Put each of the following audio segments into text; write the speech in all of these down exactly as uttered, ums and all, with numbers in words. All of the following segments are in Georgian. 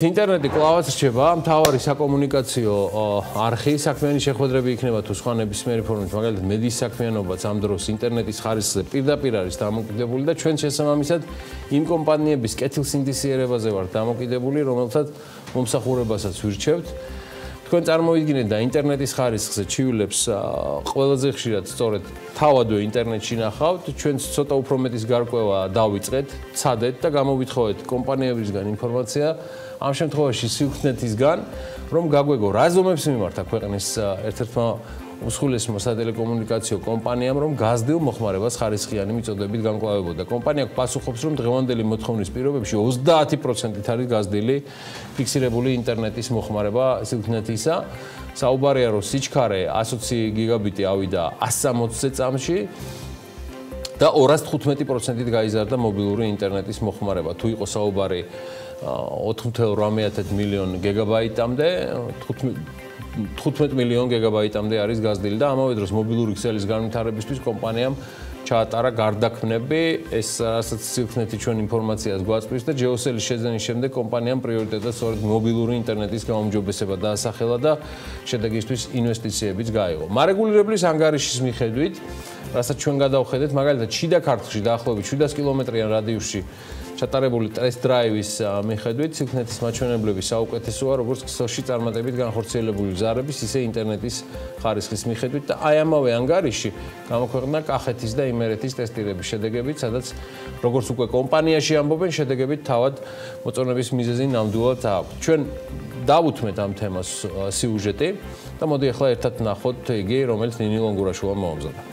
ინტერნეტი კლავაც რჩება, მთავარი საკომუნიკაციო არხი, საქმიანი შეხვედრები იქნება თუ სხვა ნებისმიერი ფორმით, მაგალითად მედიის საქმიანობაც ამ დროს ინტერნეტის ხარისხზე პირდაპირ არის დამოკიდებული და ჩვენ შესაბამისად იმ კომპანიების კეთილსინდისიერებაზე ვართ დამოკიდებული, რომელთაც მომსახურებასაც ვირჩევთ. თქვენ წარმოვიდგინეთ და ინტერნეტის ხარისხზე ჩივილებს ყველაზე ხშირად სწორედ თავადვე ინტერნეტში ნახავთ, ჩვენც ცოტა უფრო მეტის გარკვევა დავიწყეთ, ცადეთ და გამოვითხოვეთ კომპანიებისგან ინფორმაცია, ამ შემთხვევაში სილქნეტისგან, რომ გაგვეგო რა ზომებს მიმართა ქვეყნის ერთ-ერთმა უმსხვილესმა სატელეკომუნიკაციო კომპანიამ, რომ გაზრდილ მოხმარებას ხარისხიანი მიწოდებით განკლავებოდა. კომპანია პასუხობს, რომ დღევანდელი მოთხოვნის პირობებში ოცდაათი პროცენტით არის გაზრდილი ფიქსირებული ინტერნეტის მოხმარება სილქნეტისა. საუბარია, რომ სიჩქარე ასი გიგაბიტი ავიდა ასი სამოცზე წამში და ორას თხუთმეტი პროცენტით გაიზარდა მობილური ინტერნეტის მოხმარება. თუ იყო საუბარი ოთხ ათას რვამეათი მილიონ გიგაბაიტამდე, თხუთმეტი მილიონ გიგაბაიტამდე არის გაზრდილი და ამავე დროს მობილური ქსელის განვითარებისთვის კომპანიამ ჩაატარა გარდაქმნები, ეს რასაც სილქნეტი ჩვენ ინფორმაციას გვაწვდის და ჯეოსელის შეძენის შემდეგ კომპანიამ პრიორიტეტად სწორედ მობილური ინტერნეტის გაუმჯობესება დაასახელა და შედეგისთვის ინვესტიციებიც გაიღო. მარეგულირებლის ანგარიშის მიხედვით, რასაც ჩვენ გადავხედეთ, მაგალითად შიდა ქართლში დაახლოებით შვიდას კილომეტრიან რადიუსში ჩატარებული ტესტ დრაივის მიხედვით სილქნეტის მაჩვენებლები საუკეთესოა, როგორც ქსელში წარმატებით განხორციელებული ზარების, ისე ინტერნეტის ხარისხის მიხედვით და აი ამავე ანგარიში გამოქვეყნდა კახეთის და იმერეთის ტესტირების შედეგებით, სადაც როგორც უკვე კომპანიაში ამბობენ, შედეგებით თავად მოწონების მიზეზი ნამდვილად აქვს. ჩვენ დავუთმეთ ამ თემას სიუჟეტი და მოდი ახლა ერთად ვნახოთ იგი, რომელიც ნინი ლონგურაშვილმა მოამზადა.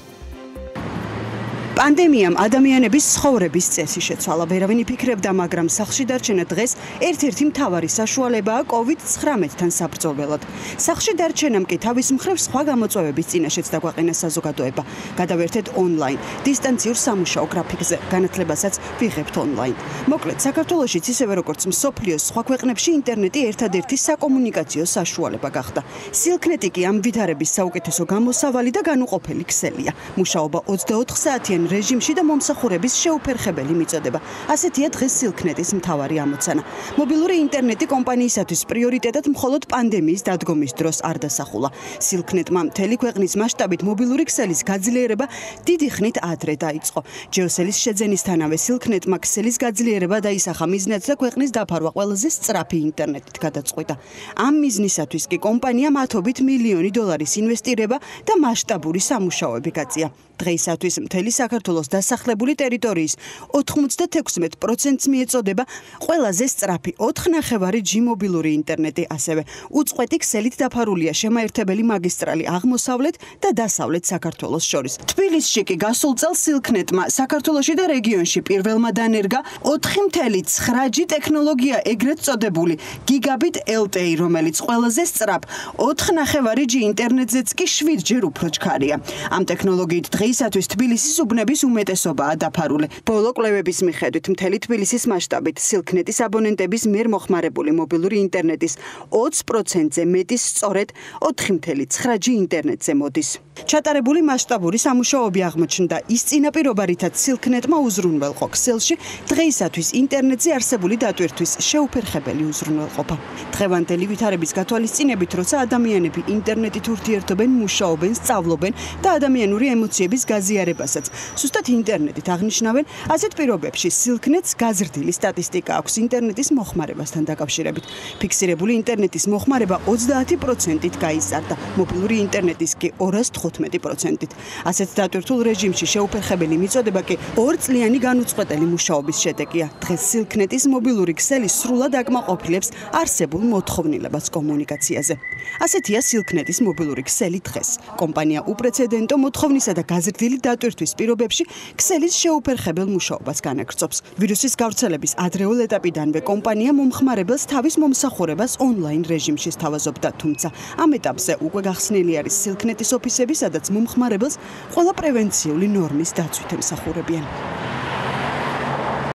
პანდემიამ ადამიანების ცხოვრების წესი შეცვალა. ვერავინ იფიქრებდა, მაგრამ სახლში დარჩენა დღეს ერთ-ერთი მთავარი საშუალებაა კოვიდ ცხრამეტთან საბრძოლველად. სახლში დარჩენამ კი თავის მხრივ სხვა გამოწვევების წინაშეც დაგვაყენა საზოგადოება. გადავერთეთ ონლაინ, დისტანციურ სამუშაო გრაფიკზე, განათლებასაც ვიღებთ ონლაინ. მოკლედ, საქართველოშიც ისევე როგორც მსოფლიოს სხვა ქვეყნებში ინტერნეტი ერთადერთი საკომუნიკაციო საშუალება გახდა. სილქნეტი კი ამ ვითარების საუკეთესო გამოსავალი და განუყოფელი ქსელია. მუშაობა ოცდაოთხ საათიან რეჟიმში და მომსახურების შეუფერხებელი მიწოდება. ასეთია დღეს სილქნეტის მთავარი ამოცანა. მობილური ინტერნეტი კომპანიისათვის პრიორიტეტად მხოლოდ პანდემიის დადგომის დროს არ დასახულა. სილქნეტმა მთელი ქვეყნის მასშტაბით მობილური ქსელის გაძლიერება დიდი ხნით ადრე დაიწყო. ჯეოსელის შეძენისთანავე სილქნეტმა ქსელის გაძლიერება დაისახა მიზნად და ქვეყნის დაფარვა ყველაზე სწრაფი ინტერნეტით გადაწყვიტა. ამ მიზნისათვის კი კომპანიამ ათობით მილიონი დოლარის ინვესტირება და მასშტაბური სამუშაოები გაწია. დღეისათვის მთელი საქართველოს დასახლებული ტერიტორიის ოთხმოცდათექვსმეტ პროცენტს მიეწოდება ყველაზე სწრაფი ოთხ ნახევარი ჯი მობილური ინტერნეტი, ასევე უწყვეტი ქსელით დაფარულია შემაერთებელი მაგისტრალი აღმოსავლეთ და დასავლეთ საქართველოს შორის. თბილისში კი გასულ წელს სილქნეტმა საქართველოში და რეგიონში პირველმა დანერგა ოთხი ათას ცხრა ჯი ტექნოლოგია, ეგრეთ წოდებული გიგაბიტ ელ ტე ი, რომელიც ყველაზე სწრაფ ოთხ ნახევარი ჯი ინტერნეტზეც კი შვიდჯერ უფრო ჩქარია. ამ ტექნოლოგიით დღეისათვის თბილისის უბნების უმეტესობაა დაფარული. ბოლო კვლევების მიხედვით მთელი თბილისის მასშტაბით სილქნეტის აბონენტების მიერ მოხმარებული მობილური ინტერნეტის ოცს პროცენტზე მეტის სწორედ ოთხი ათას ცხრა ჯი ინტერნეტზე მოდის. ჩატარებული მასშტაბური სამუშაოები აღმოჩნდა ის წინაპირობა, რითაც სილქნეტმა უზრუნველყო ქსელში დღეისათვის ინტერნეტზე არსებული დატვირთვის შეუფერხებელი უზრუნველყოფა. დღევანდელი ვითარების გათვალისწინებით, როცა ადამიანები ინტერნეტით ურთიერთობენ, მუშაობენ, სწავლობენ და ადამიანური ემოციების გაზიარებასაც ზუსტად ინტერნეტით აღნიშნავენ, ასეთ პირობებში სილქნეტს გაზრდილი სტატისტიკა აქვს ინტერნეტის მოხმარებასთან დაკავშირებით. ფიქსირებული ინტერნეტის მოხმარება ოცდაათი პროცენტით გაიზარდა, მობილური ინტერნეტის კი ორას თხუთმეტი პროცენტით. ასეთ დატვირთულ რეჟიმში შეუფერხებელი მიწოდება კი ორწლიანი განუწყვეტელი მუშაობის შედეგია. დღეს სილქნეტის მობილური ქსელი სრულად აკმაყოფილებს არსებულ მოთხოვნილებას კომუნიკაციაზე. ასეთია სილქნეტის მობილური ქსელი დღეს. კომპანია უპრეცედენტო მოთხოვნისა და გაზრდილი დატვირთვის პირობებში ქსელის შეუფერხებელ მუშაობას განაგრძობს. ვირუსის გავრცელების ადრეულ ეტაპიდანვე კომპანია მომხმარებელს თავის მომსახურებას ონლაინ რეჟიმში სთავაზობდა, თუმცა ამ ეტაპზე უკვე გახსნილი არის სილქნეტის ოფისები, სადაც მომხმარებელს ყველა პრევენციული ნორმის დაცვით ემსახურებიან.